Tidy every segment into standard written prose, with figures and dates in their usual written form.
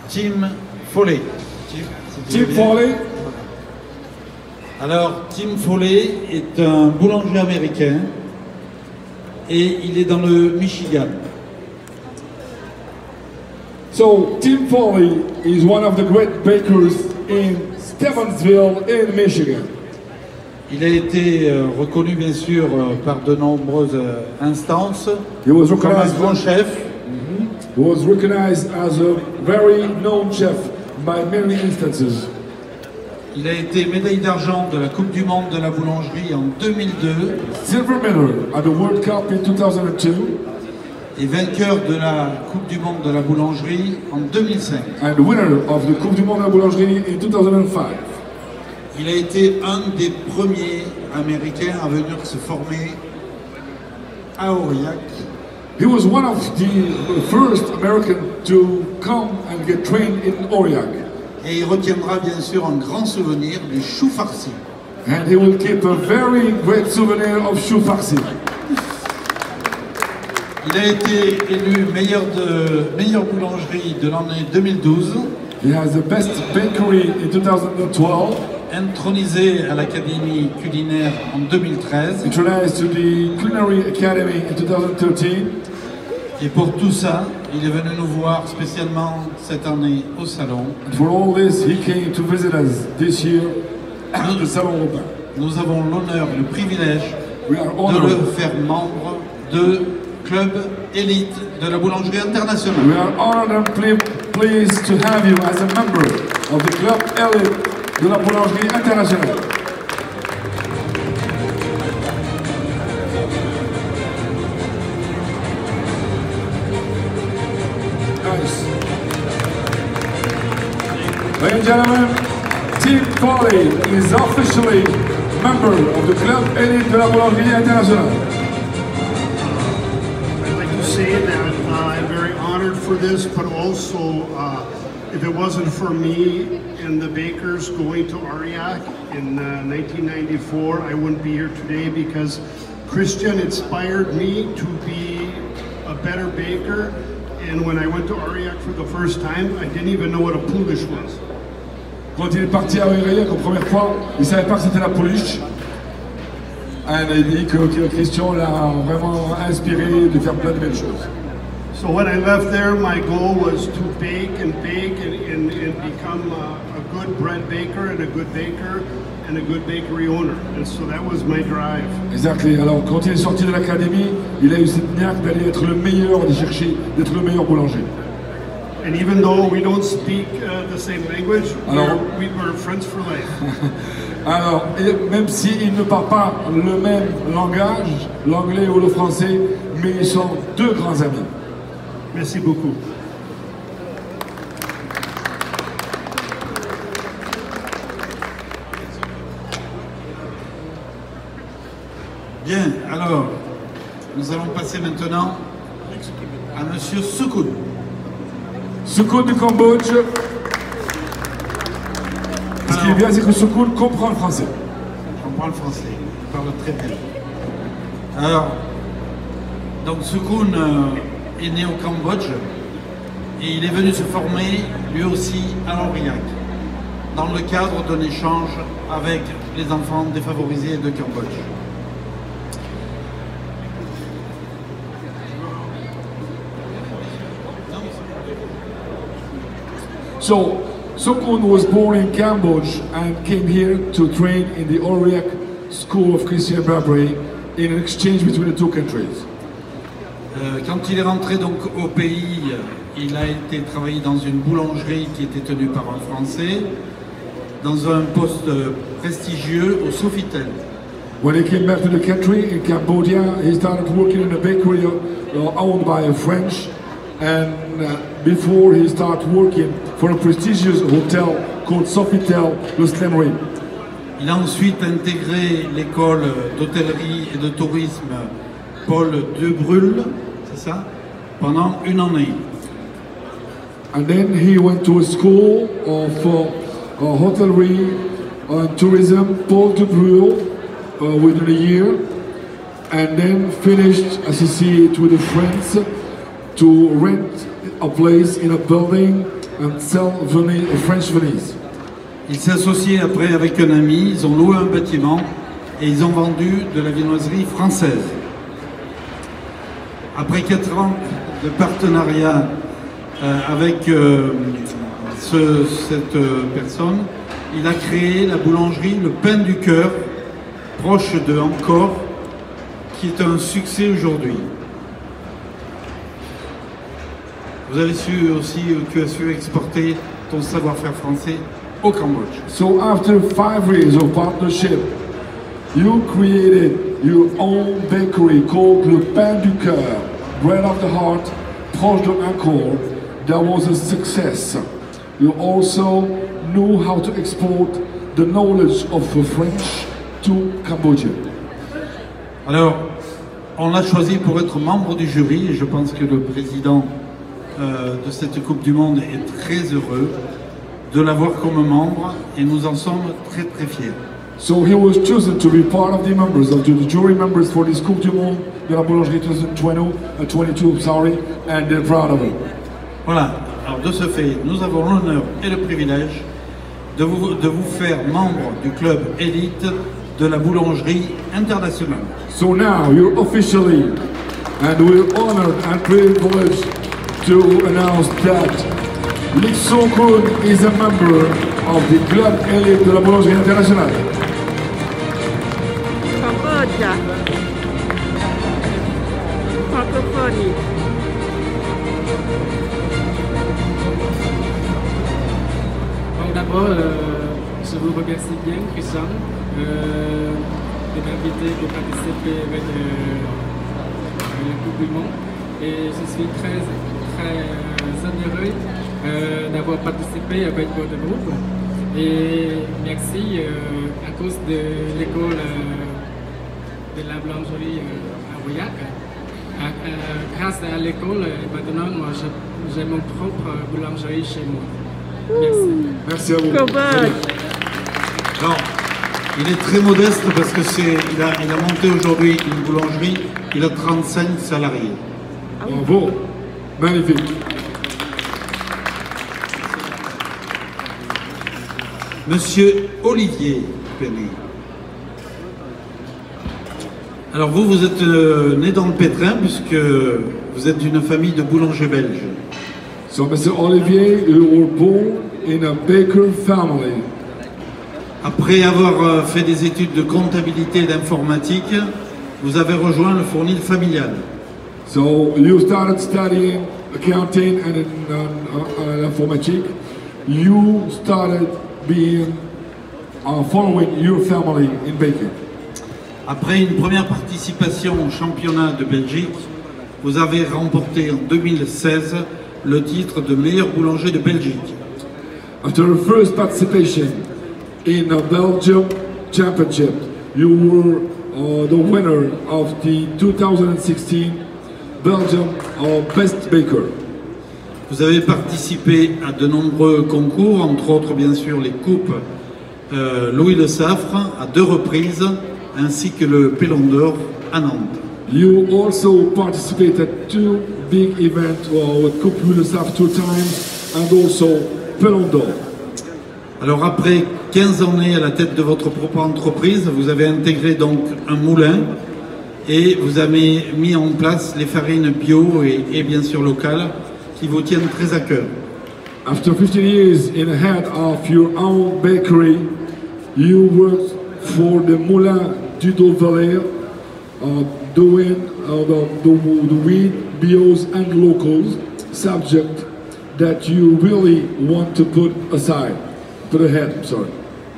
Tim Foley. Tim Foley. Alors, Tim Foley est un boulanger américain et il est dans le Michigan. So, Tim Foley is one of the great bakers in Stevensville in Michigan. Il a été reconnu bien sûr par de nombreuses instances comme un grand chef. He was recognized as a very known chef by many instances. Il a été médaille d'argent de la Coupe du Monde de la boulangerie en 2002. Silver medal at the World Cup in 2002. Et vainqueur de la Coupe du Monde de la boulangerie en 2005. And winner of the Coupe du Monde de la boulangerie in 2005. Il a été un des premiers Américains à venir se former à Aurillac. He was one of the first American to come and get trained in Aurillac. Et il retiendra bien sûr un grand souvenir du chou farci. And he will keep a very great souvenir of chou farci. Il a été élu meilleure boulangerie de l'année 2012. He has the best bakery in 2012. Intronisé à l'Académie culinaire en 2013. Intronised to the Culinary Academy in 2013. Et pour tout ça, il est venu nous voir spécialement cette année au salon. And for all this, he came to visit us this year at the Salon Européen. Nous avons l'honneur et le privilège de le faire membre de Club Élite de la Boulangerie Internationale. We are honored and pleased to have you as a member of the Club Élite de la Boulangerie Internationale. Nice. Ladies and gentlemen, Tim Foley is officially member of the Club Élite de la Boulangerie Internationale. I'd like to say that I'm very honored for this, but also if it wasn't for me and the bakers going to Aurillac in 1994, I wouldn't be here today because Christian inspired me to be a better baker. And when I went to Aurillac for the first time, I didn't even know what a pouliche was. Quand il est parti à Aurillac la première fois, il ne savait pas que c'était la pouliche. Et il dit que Christian l'a vraiment inspiré de faire plein de belles choses. So when I left there, my goal was to bake and become a good bread baker and a good baker and a good bakery owner. And so that was my drive. Exactly. Alors quand il est sorti de l'académie, il a eu cette niaque d'aller être le meilleur, de chercher d'être le meilleur boulanger. And even though we don't speak the same language, we were friends for life. Alors, même s'ils ne parlent pas le même langage, l'anglais ou le français, mais ils sont deux grands amis. Merci beaucoup. Bien, alors, nous allons passer maintenant à Monsieur Soukoun. Soukoun du Cambodge. Ce qui est bien, c'est que Soukoun comprend le français. Je comprends le français, il parle très bien. Alors, donc Soukoun est né au Cambodge et il est venu se former lui aussi à Aurillac dans le cadre d'un échange avec les enfants défavorisés de Cambodge. So, Soukoun was born in Cambodia and came here to train in the Aurillac School of Christian Barbarie in an exchange between the two countries. Quand il est rentré donc au pays, il a été travailler dans une boulangerie qui était tenue par un Français, dans un poste prestigieux au Sofitel. When he came back to the country in Cambodia, he started working in a bakery owned by a French, and before he started working for a prestigious hotel called Sofitel, Le Slemry. Il a ensuite intégré l'école d'hôtellerie et de tourisme Paul Debrul, c'est ça, pendant une année. And then he went to a school of hotellerie and tourism, Paul Debrul, within a year, and then finished associate with the friends to rent a place in a building and sell French Venice. Il s'est associé après avec un ami, ils ont loué un bâtiment et ils ont vendu de la viennoiserie française. Après 4 ans de partenariat avec cette personne, il a créé la boulangerie Le Pain du Cœur, proche de Ancor, qui est un succès aujourd'hui. Vous avez su aussi, tu as su exporter ton savoir-faire français au Cambodge. So after 5 years of partnership, you created your own bakery called Le Pain du Cœur, bread of the heart, proche de Angkor. That was a success. You also knew how to export the knowledge of the French to Cambodia. Alors, on l'a choisi pour être membre du jury et je pense que le président de cette Coupe du Monde est très heureux de l'avoir comme membre et nous en sommes très très fiers. So he was chosen to be part of the members, of the jury members for this Coupe du Monde de la Boulangerie 2022, sorry, and they're proud of it. Voilà, alors de ce fait, nous avons l'honneur et le privilège de vous faire membre du club élite de la boulangerie internationale. So now you're officially, and we're honored and privileged to announce that Lee Sung-Kun is a member of the club élite de la Boulangerie internationale. Cambodia. Francophonie. D'abord, je vous remercie bien, Christian, de m'inviter de participer avec la Coupe du Monde. Et je suis très heureux d'avoir participé avec votre groupe. Et merci à cause de l'école de la boulangerie à Aurillac. Grâce à l'école, maintenant, moi, j'ai mon propre boulangerie chez moi. Merci. Merci à vous. Alors, il est très modeste parce que il a monté aujourd'hui une boulangerie, il a 35 salariés. Bravo, magnifique. Monsieur Olivier Penny. Alors vous êtes né dans le pétrin puisque vous êtes d'une famille de boulangers belges. So Mr. Olivier, you were born in a baker family. Après avoir fait des études de comptabilité et d'informatique, vous avez rejoint le fournil familial. So you started studying accounting and informatics. You started being following your family in baking. Après une première participation au championnat de Belgique, vous avez remporté en 2016 le titre de meilleur boulanger de Belgique. After the first participation in a Belgium championship, you were the winner of the 2016 Belgium Best Baker. Vous avez participé à de nombreux concours, entre autres bien sûr les coupes Louis Le Saffre à 2 reprises, ainsi que le Pelon d'Or à Nantes. You also participated at 2 big events with Coupe Louis Le Saffre 2 times and also Pelon d'Or. Alors après 15 années à la tête de votre propre entreprise, vous avez intégré donc un moulin et vous avez mis en place les farines bio et bien sûr locales qui vous tiennent très à cœur. After 15 years in the head of your own bakery, you worked for the Moulin du Dovaler, doing the wheat, bios and locals, subject that you really want to put ahead, sorry.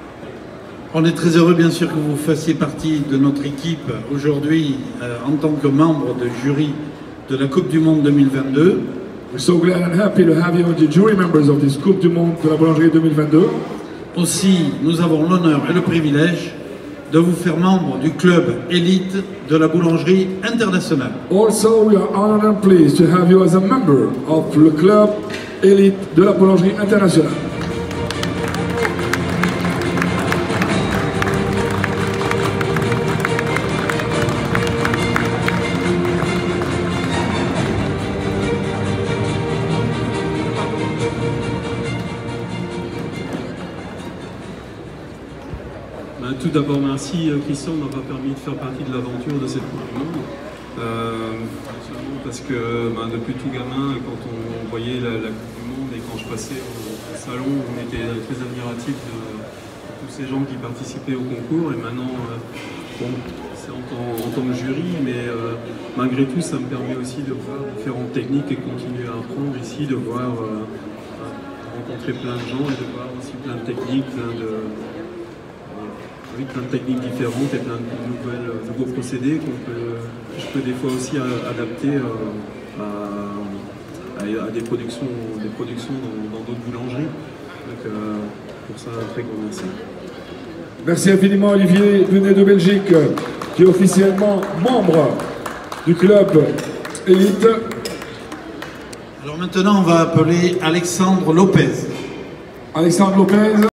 On est très heureux bien sûr que vous fassiez partie de notre équipe aujourd'hui en tant que membre de jury de la Coupe du Monde 2022. We're so glad and happy to have you as the jury members of this Coupe du Monde de la Boulangerie 2022. Aussi, nous avons l'honneur et le privilège de vous faire membre du club élite de la boulangerie internationale. Also, we are honored and pleased to have you as a member of the club élite de la Boulangerie internationale. Tout d'abord, merci Christian de m'avoir permis de faire partie de l'aventure de cette Coupe du Monde. Non seulement parce que depuis tout gamin, quand on voyait la Coupe du Monde et quand je passais au salon, on était très admiratif de tous ces gens qui participaient au concours. Et maintenant, bon, c'est en tant que jury, mais malgré tout, ça me permet aussi de voir différentes techniques et continuer à apprendre ici, de voir, rencontrer plein de gens et de voir aussi plein de techniques, plein de techniques différentes et plein de nouveaux procédés que je peux des fois aussi adapter à des productions dans d'autres boulangeries. Donc pour ça, un très grand merci. Merci infiniment Olivier Venet de Belgique, qui est officiellement membre du club élite. Alors maintenant, on va appeler Alexandre Lopez. Alexandre Lopez.